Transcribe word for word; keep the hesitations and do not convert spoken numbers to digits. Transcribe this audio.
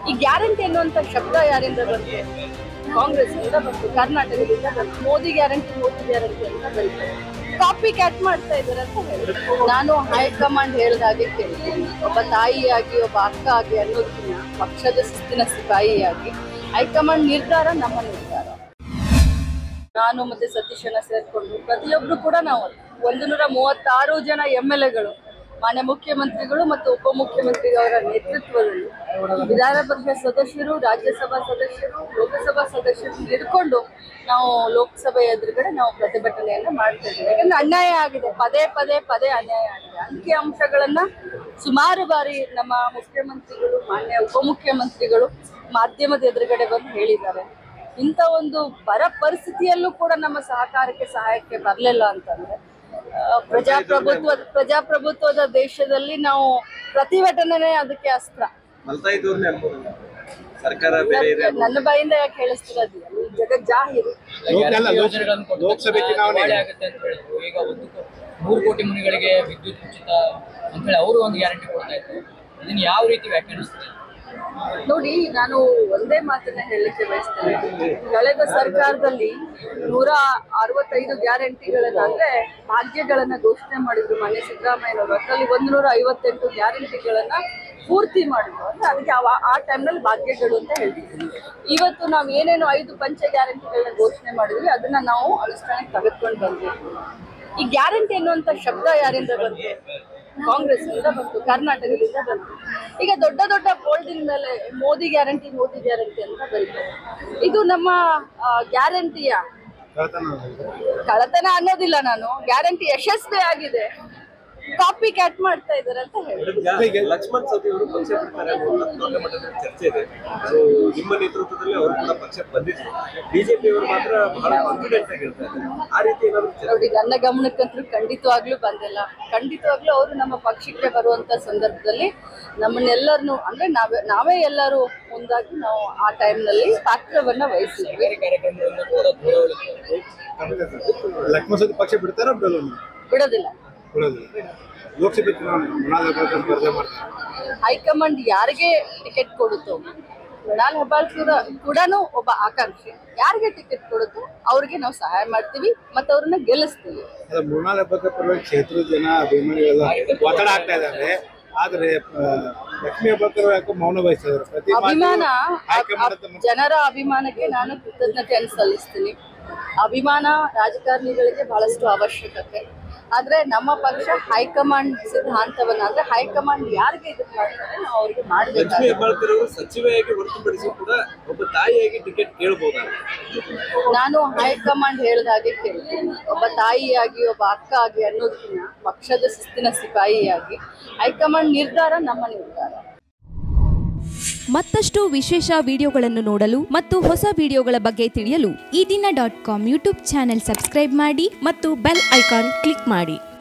ಈ ಗ್ಯಾರಂಟಿ ಅನ್ನುವಂತ ಶಬ್ದ ಯಾರಿಂದ ಬಂತು? ಕಾಂಗ್ರೆಸ್ ಇಂದ ಬಂತು, ಕರ್ನಾಟಕದಿಂದ ಬಂತು. ಮೋದಿ ಗ್ಯಾರಂಟಿ ಮೋದಿ ಗ್ಯಾರಂಟಿ ಅಂತ ಬಂತು. ಕಾಪಿ ಕ್ಯಾಟ್ ಮಾಡ್ತಾ ಇದ್ದಾರೆ ಅಂತ ಹೇಳಿ ನಾನು ಹೈಕಮಾಂಡ್ ಹೇಳಿದಾಗೆ ಕೇಳ್ತೀನಿ. ಒಬ್ಬ ತಾಯಿಯಾಗಿ ಒಬ್ಬ ಅಕ್ಕ ಆಗಿ ಅನ್ನೋದಕ್ಕಿಂತ ಪಕ್ಷದ ಶಿಸ್ತಿನ ಸಿಪಾಯಿಯಾಗಿ ಹೈಕಮಾಂಡ್ ನಿರ್ಧಾರ ನಮ್ಮ ನಿರ್ಧಾರ. ನಾನು ಮತ್ತೆ ಸತೀಶನ ಸೇರ್ಕೊಂಡು ಪ್ರತಿಯೊಬ್ರು ಕೂಡ ನಾವು ಒಂದು ನೂರ ಮೂವತ್ತಾರು ಜನ ಎಂ ಎಲ್ ಎಗಳು ಮಾನ್ಯ ಮುಖ್ಯಮಂತ್ರಿಗಳು ಮತ್ತು ಉಪಮುಖ್ಯಮಂತ್ರಿಯವರ ನೇತೃತ್ವದಲ್ಲಿ ವಿಧಾನ ಪರಿಷತ್ ಸದಸ್ಯರು, ರಾಜ್ಯಸಭಾ ಸದಸ್ಯರು, ಲೋಕಸಭಾ ಸದಸ್ಯರು ಹಿಡ್ಕೊಂಡು ನಾವು ಲೋಕಸಭೆ ಎದುರುಗಡೆ ನಾವು ಪ್ರತಿಭಟನೆಯನ್ನ ಮಾಡ್ತಾ ಇದ್ದೀವಿ. ಯಾಕಂದ್ರೆ ಅನ್ಯಾಯ ಆಗಿದೆ, ಪದೇ ಪದೇ ಪದೇ ಅನ್ಯಾಯ ಆಗಿದೆ. ಅಂಕಿ ಅಂಶಗಳನ್ನ ಸುಮಾರು ಬಾರಿ ನಮ್ಮ ಮುಖ್ಯಮಂತ್ರಿಗಳು, ಮಾನ್ಯ ಉಪಮುಖ್ಯಮಂತ್ರಿಗಳು ಮಾಧ್ಯಮದ ಎದುರುಗಡೆ ಬಂದು ಹೇಳಿದ್ದಾರೆ. ಇಂಥ ಒಂದು ಬರ ಪರಿಸ್ಥಿತಿಯಲ್ಲೂ ಕೂಡ ನಮ್ಮ ಸಹಕಾರಕ್ಕೆ ಸಹಾಯಕ್ಕೆ ಬರಲಿಲ್ಲ ಅಂತಂದ್ರೆ ಪ್ರಜಾಪ್ರಭುತ್ವ ಪ್ರಜಾಪ್ರಭುತ್ವದ ದೇಶದಲ್ಲಿ ನಾವು ಪ್ರತಿಭಟನೆ ಅದಕ್ಕೆ ಅಸ್ತ್ರ. ನನ್ನ ಬಾಯಿಂದ ಯಾಕೆ ಹೇಳಿಸ್ತಿರೋದು? ಜಗತ್ ಜಾಹೀರು. ಲೋಕಸಭೆ ಚುನಾವಣೆ ಆಗುತ್ತೆ ಅಂತ ಹೇಳಿದ್ರು. ಈಗ ಒಂದು ಮೂರು ಕೋಟಿ ಮನೆಗಳಿಗೆ ವಿದ್ಯುತ್ ಉಚಿತ ಅಂತ ಹೇಳಿ ಅವರು ಒಂದು ಗ್ಯಾರಂಟಿ ಕೊಡ್ತಾ ಇದ್ರು. ಇದನ್ನ ಯಾವ ರೀತಿ ವ್ಯಾಖ್ಯಾನಿಸ್ತಾರೆ? ನೋಡಿ, ನಾನು ಒಂದೇ ಮಾತನ್ನ ಹೇಳಲಿಕ್ಕೆ ಬಯಸ್ತೇನೆ. ಕಳೆದ ಸರ್ಕಾರದಲ್ಲಿ ನೂರ ಅರವತ್ತೈದು ಗ್ಯಾರಂಟಿಗಳನ್ನ ಅಂದ್ರೆ ಭಾಗ್ಯಗಳನ್ನ ಘೋಷಣೆ ಮಾಡಿದ್ರು ಮಾನ್ಯ ಸಿದ್ದರಾಮಯ್ಯನವರು. ಅದರಲ್ಲಿ ಒಂದು ನೂರ ಐವತ್ತೆಂಟು ಗ್ಯಾರಂಟಿಗಳನ್ನ ಪೂರ್ತಿ ಮಾಡಿದ್ರು. ಅಂದ್ರೆ ಅದಕ್ಕೆ ಆ ಟೈಮ್ನಲ್ಲಿ ಭಾಗ್ಯಗಳು ಅಂತ ಹೇಳ್ತಿದ್ವಿ. ಇವತ್ತು ನಾವು ಏನೇನು ಐದು ಪಂಚ ಗ್ಯಾರಂಟಿಗಳನ್ನ ಘೋಷಣೆ ಮಾಡಿದ್ವಿ ಅದನ್ನ ನಾವು ಅನುಷ್ಠಾನಕ್ಕೆ ತೆಗೆದುಕೊಂಡು ಬಂದ್ವಿ. ಈ ಗ್ಯಾರಂಟಿ ಅನ್ನುವಂತ ಶಬ್ದ ಯಾರಿಂದ ಬಂತು? ಕಾಂಗ್ರೆಸ್ ಇಂದ ಬಂತು, ಕರ್ನಾಟಕದಿಂದ ಬಂತು. ಈಗ ದೊಡ್ಡ ದೊಡ್ಡ ಬೋಲ್ಡಿನ ಮೇಲೆ ಮೋದಿ ಗ್ಯಾರಂಟಿ ಮೋದಿ ಗ್ಯಾರಂಟಿ ಅಂತ ಬರೀತಾರೆ. ಇದು ನಮ್ಮ ಗ್ಯಾರಂಟಿಯ ಕಳತನ ಅನ್ನೋದಿಲ್ಲ. ನಾನು ಗ್ಯಾರಂಟಿ ಯಶಸ್ವಿ ಆಗಿದೆ, ಕಾಪಿ ಕ್ಯಾಟ್ ಮಾಡ್ತಾ ಇದ್ದಾರೆ ಅಂತ ಹೇಳಿ ಲಕ್ಷ್ಮಣ್ ಸವದಿ ಅವರು ಪಕ್ಷ ಬಿಡ್ತಾರೆ ದೊಡ್ಡ ಮಟ್ಟದಲ್ಲಿ ಚರ್ಚೆ ಇದೆ. ನಿಮ್ಮ ನೇತೃತ್ವದಲ್ಲಿ ಅವರು ಕೂಡ ಪಕ್ಷಕ್ಕೆ ಬಂದಿದ್ರು. ಬಿಜೆಪಿ ಅವರು ಮಾತ್ರ ಬಹಳ ಕಾನ್ಫಿಡೆಂಟ್ ಆಗಿರ್ತಾರೆ. ಆ ರೀತಿ ನೋಡಿ, ನನ್ನ ಗಮನಕ್ಕಂತೂ ಖಂಡಿತವಾಗ್ಲೂ ಬಂದಿಲ್ಲ. ಖಂಡಿತವಾಗ್ಲೂ ಅವರು ನಮ್ಮ ಪಕ್ಷಕ್ಕೆ ಬರುವಂತ ಸಂದರ್ಭದಲ್ಲಿ ನಮ್ಮನ್ನೆಲ್ಲರನ್ನು ಅಂದ್ರೆ ನಾವೇ ನಾವೇ ಎಲ್ಲರೂ ಮುಂದಾಗಿ ನಾವು ಆ ಟೈಮ್ನಲ್ಲಿ ಪಾತ್ರವನ್ನ ವಹಿಸಿದ್ವಿ. ಲಕ್ಷ್ಮಣ್ ಸವದಿ ಪಕ್ಷ ಬಿಡ್ತಾರ ಬಿಡೋದಿಲ್ಲ. ಲೋಕಸಭೆ ಚುನಾವಣೆ ಹೈಕಮಾಂಡ್ ಯಾರಿಗೆ ಟಿಕೆಟ್ ಕೊಡುತ್ತೋ, ಮೃಣಾಲ್ ಹೆಬ್ಬಾಳ್ಕರ್ ಕೂಡ ಒಬ್ಬ ಆಕಾಂಕ್ಷಿ, ಯಾರಿಗೆ ಟಿಕೆಟ್ ಕೊಡುತ್ತೋ ಅವ್ರಿಗೆ ನಾವು ಸಹಾಯ ಮಾಡ್ತೀವಿ ಮತ್ತು ಅವ್ರನ್ನ ಗೆಲ್ಲಿಸ್ತೀವಿ. ಮೃಣಾಲ್ ಹೆಬ್ಬಾಳ್ಕರ್ ಪರವಾಗಿ ಕ್ಷೇತ್ರದ ಜನ ಅಭಿಮಾನಿಗಳೆಲ್ಲ ಒತ್ತಡ ಆಗ್ತಾ ಇದ್ದಾರೆ. ಆದ್ರೆ ಲಕ್ಷ್ಮೀ ಹೆಬ್ಬಾಳ್ಕರ್ ಯಾಕೆ ಮೌನ ವಹಿಸಿದ್ದಾರೆ? ಅಭಿಮಾನ, ಜನರ ಅಭಿಮಾನಕ್ಕೆ ನಾನು ಕೃತಜ್ಞತೆಯನ್ನು ಸಲ್ಲಿಸ್ತೀನಿ. ಅಭಿಮಾನ ರಾಜಕಾರಣಿಗಳಿಗೆ ಬಹಳಷ್ಟು ಅವಶ್ಯಕತೆ. ಆದ್ರೆ ನಮ್ಮ ಪಕ್ಷ ಹೈಕಮಾಂಡ್ ಸಿದ್ಧಾಂತವನ್ನ ಅಂದ್ರೆ ಹೈಕಮಾಂಡ್ ಯಾರಿಗೆ ಇದನ್ನ ಮಾಡ್ತಾರೆ ನಾವು ಅವ್ರಿಗೆ ಮಾಡ್ಬೇಕು. ಲಕ್ಷ್ಮೀ ಹೆಬ್ಬಾಳ್ಕರ್ ಅವರು ಸಚಿವೆಯಾಗಿ ಹೊರತುಪಡಿಸಿ ಕೂಡ ಒಬ್ಬ ತಾಯಿಯಾಗಿ ಟಿಕೆಟ್ ಕೇಳಬಹುದಾ? ನಾನು ಹೈಕಮಾಂಡ್ ಹೇಳಿದಾಗೆ ಕೇಳ್ತೀನಿ. ಒಬ್ಬ ತಾಯಿಯಾಗಿ ಒಬ್ಬ ಅಕ್ಕ ಆಗಿ ಅನ್ನೋದಕ್ಕಿಂತ ಪಕ್ಷದ ಶಿಸ್ತಿನ ಸಿಪಾಯಿಯಾಗಿ ಹೈಕಮಾಂಡ್ ನಿರ್ಧಾರ ನಮ್ಮ ನಿರ್ಧಾರ. ಮತ್ತಷ್ಟು ವಿಶೇಷ ವಿಡಿಯೋಗಳನ್ನು ನೋಡಲು ಮತ್ತು ಹೊಸ ವಿಡಿಯೋಗಳ ಬಗ್ಗೆ ತಿಳಿಯಲು ಈ ದಿನ dot com YouTube channel subscribe ಮಾಡಿ ಮತ್ತು ಬೆಲ್ ಐಕಾನ್ ಕ್ಲಿಕ್ ಮಾಡಿ.